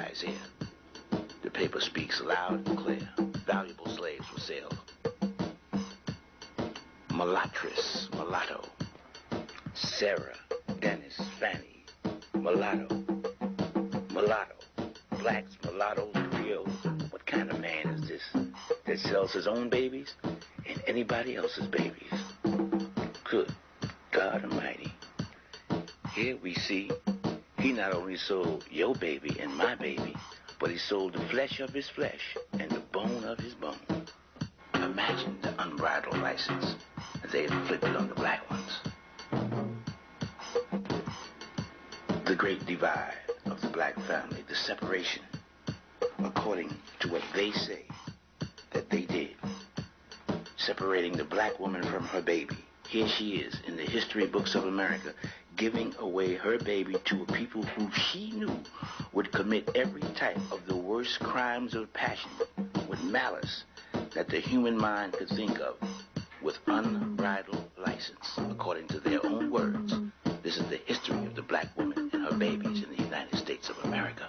Isaiah. The paper speaks loud and clear. Valuable slaves for sale. Mulattress, mulatto. Sarah, Dennis, Fanny, mulatto. Mulatto. Blacks, mulattoes, Creoles. What kind of man is this that sells his own babies and anybody else's babies? Good God Almighty. Here we see he not only sold your baby and my baby, but he sold the flesh of his flesh and the bone of his bone. Imagine the unbridled license that they inflicted on the black ones. The great divide of the black family, the separation, according to what they say that they did, separating the black woman from her baby. Here she is in the history books of America, giving away her baby to a people who she knew would commit every type of the worst crimes of passion with malice that the human mind could think of, with unbridled license, according to their own words. This is the history of the black woman and her babies in the United States of America.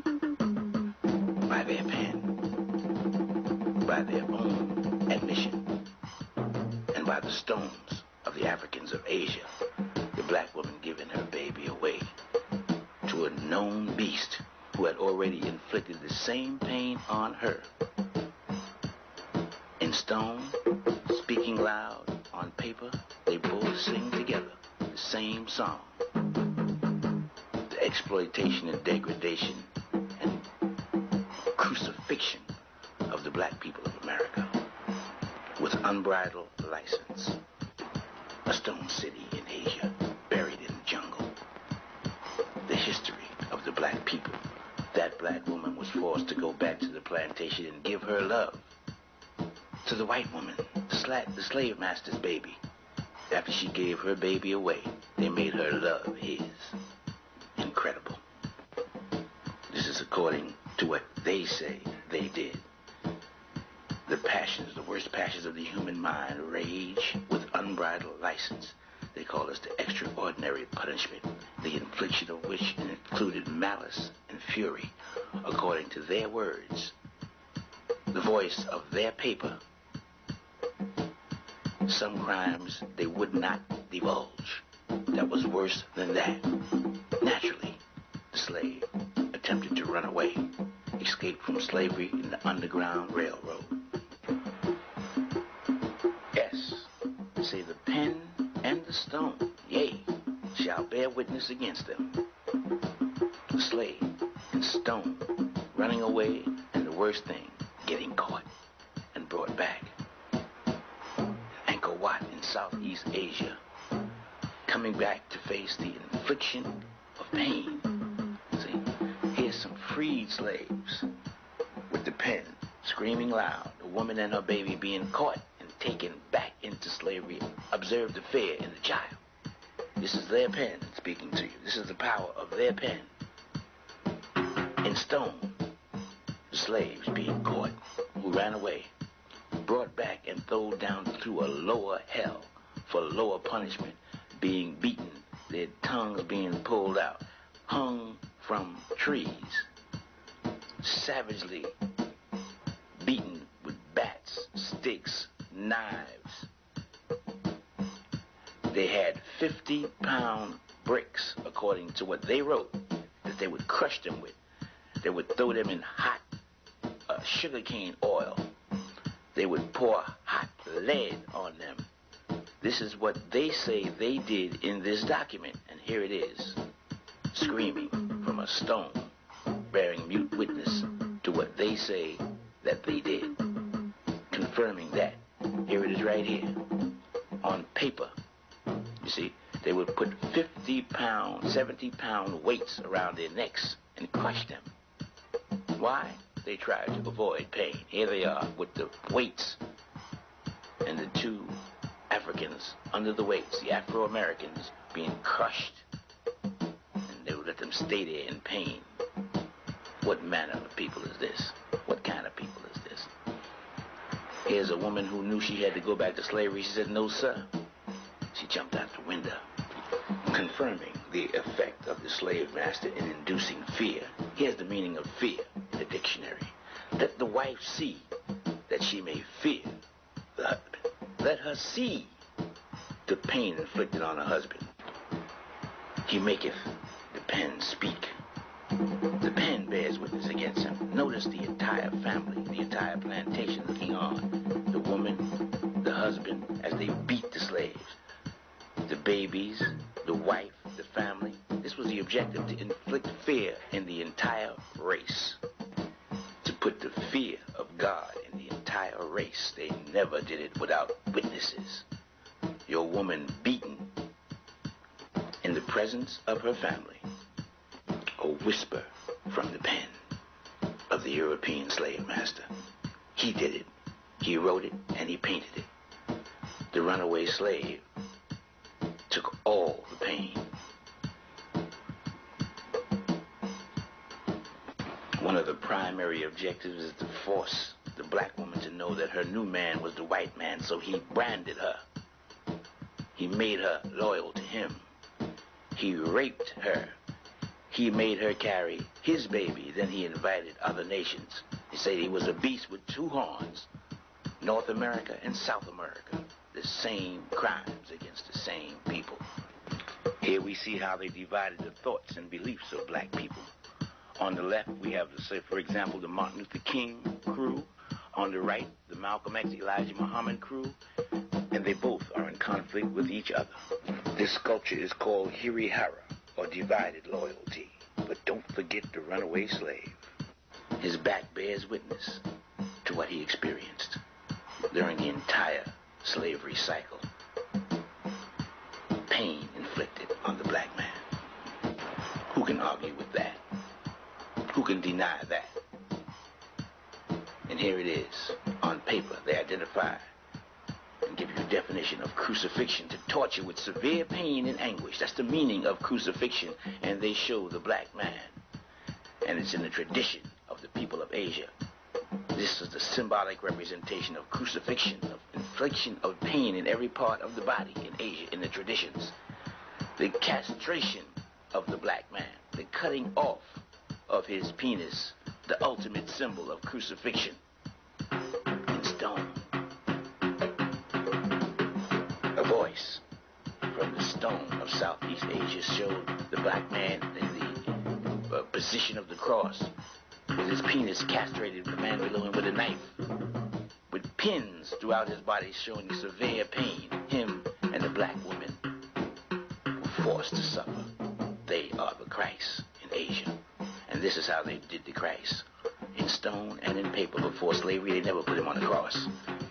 By their pen, by their own admission, and by the stones of the Africans of Asia, the black woman giving her baby away to a known beast who had already inflicted the same pain on her. In stone, speaking loud, on paper, they both sing together the same song. The exploitation and degradation and crucifixion of the black people of America with unbridled license. A stone city in Asia, buried in the jungle. The history of the black people. That black woman was forced to go back to the plantation and give her love to the white woman, the slave master's baby. After she gave her baby away, they made her love his. Incredible. This is according to what they say they did. The passions, the worst passions of the human mind, rage with unbridled license. They call this the extraordinary punishment, the infliction of which included malice and fury, according to their words. The voice of their paper. Some crimes they would not divulge. That was worse than that. Naturally, the slave attempted to run away, escape from slavery in the Underground Railroad. Yes, say the pen and the stone, yea, shall bear witness against them. The slave and stone running away, and the worst thing, getting caught and brought back. Angkor Wat in Southeast Asia, coming back to face the infliction of pain. See, here's some freed slaves with the pen, screaming loud, the woman and her baby being caught and taken back into slavery. Observe the fear in the child. This is their pen speaking to you. This is the power of their pen. In stone, the slaves being caught, who ran away, brought back and thrown down through a lower hell for lower punishment, being beaten, their tongues being pulled out, hung from trees, savagely beaten with bats, sticks, knives. They had 50-pound bricks, according to what they wrote, that they would crush them with. They would throw them in hot sugarcane oil. They would pour hot lead on them. This is what they say they did in this document, and here it is, screaming from a stone, bearing mute witness to what they say that they did, confirming that. Here it is right here, on paper. You see, they would put 50-pound, 70-pound weights around their necks and crush them. Why? They tried to avoid pain. Here they are with the weights and the two Africans under the weights, the Afro-Americans, being crushed. And they would let them stay there in pain. What manner of people is this? What kind of people is this? Here's a woman who knew she had to go back to slavery. She said, no, sir. She jumped out the window, confirming the effect of the slave master in inducing fear Here's the meaning of fear in the dictionary. Let the wife see that she may fear the husband. Let her see the pain inflicted on her husband. He maketh the pen speak. The pen bears witness against him. Notice the entire family, the entire plantation looking on. The woman, the husband, as they beat the slaves. The babies, the wife, the family. This was the objective, to inflict fear in the entire race. To put the fear of God in the entire race. They never did it without witnesses. Your woman beaten in the presence of her family. A whisper from the pen of the European slave master. He did it. He wrote it and he painted it. The runaway slave took all the pain. One of the primary objectives is to force the black woman to know that her new man was the white man, so he branded her. He made her loyal to him. He raped her. He made her carry his baby. Then he invited other nations. He said he was a beast with two horns. North America and South America. The same crimes against the same people. Here we see how they divided the thoughts and beliefs of black people. On the left, we have, say, for example, the Martin Luther King crew. On the right, the Malcolm X, Elijah Muhammad crew. And they both are in conflict with each other. This sculpture is called Hirihara, or divided loyalty. But don't forget the runaway slave. His back bears witness to what he experienced during the entire slavery cycle. Pain inflicted on the black man. Who can argue with that? Who can deny that? And here it is. On paper, they identify and give you a definition of crucifixion: to torture with severe pain and anguish. That's the meaning of crucifixion. And they show the black man. And it's in the tradition of the people of Asia. This is the symbolic representation of crucifixion, of infliction of pain in every part of the body in Asia, in the traditions. The castration of the black man, the cutting off of his penis, the ultimate symbol of crucifixion in stone. A voice from the stone of Southeast Asia showed the black man in the position of the cross, with his penis castrated, the man below him with a knife, with pins throughout his body showing severe pain. Him and the black woman were forced to suffer. They are the Christ in Asia. And this is how they did the Christ. In stone and in paper. Before slavery, they never put him on the cross.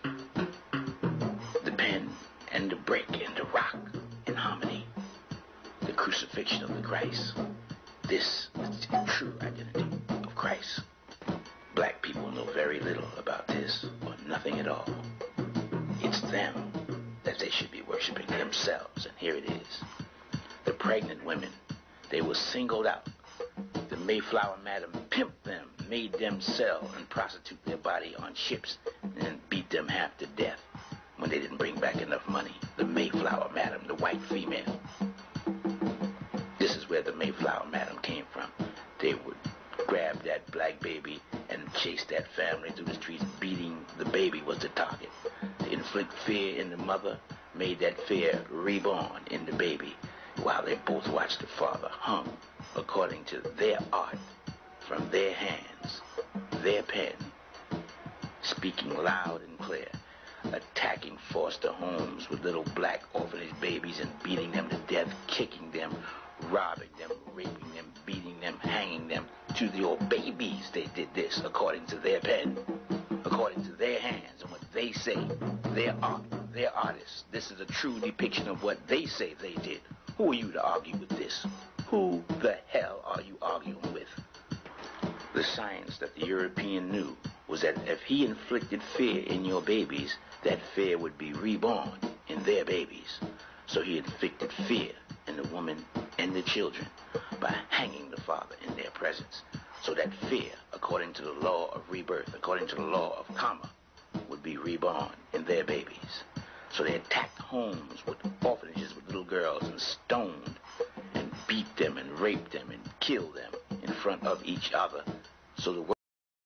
The pen and the brick and the rock in harmony. The crucifixion of the Christ. This is the true identity of Christ. Black people know very little about this, or nothing at all. It's them that they should be worshiping, themselves. And here it is. The pregnant women, they were singled out. The Mayflower Madam pimped them, made them sell and prostitute their body on ships, and beat them half to death when they didn't bring back enough money. The Mayflower Madam, the white female. This is where the Mayflower Madam came from. They would grab that black baby and chase that family through the streets. Beating the baby was the target. To inflict fear in the mother, made that fear reborn in the baby, while they both watched the father hung according to their art, from their hands, their pen, speaking loud and clear, attacking foster homes with little black orphanage babies and beating them to death, kicking them, robbing them, raping them, beating them, hanging them. To your babies, they did this according to their pen, according to their hands and what they say, their art, their artists. This is a true depiction of what they say they did. Who are you to argue with this? Who the hell are you arguing with? The science that the European knew was that if he inflicted fear in your babies, that fear would be reborn in their babies. So he inflicted fear in the woman and the children by hanging the father in their presence. So that fear, according to the law of rebirth, according to the law of karma, would be reborn in their babies. So they attacked homes with orphanages with little girls and stoned and beat them and raped them and killed them in in front of each other. So the